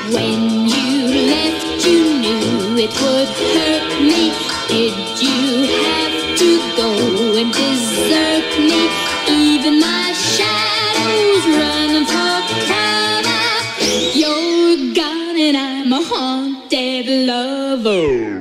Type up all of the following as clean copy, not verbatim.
When you left, you knew it would hurt me. Did you have to go and desert me? Even my shadow's running for cover. You're gone and I'm a haunted lover.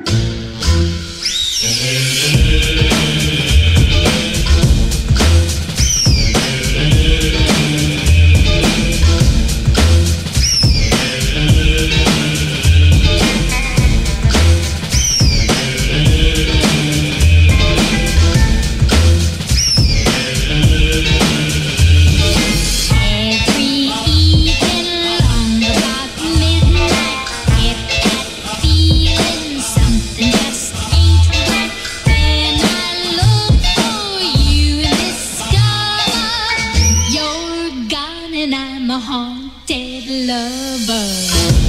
I'm a haunted lover.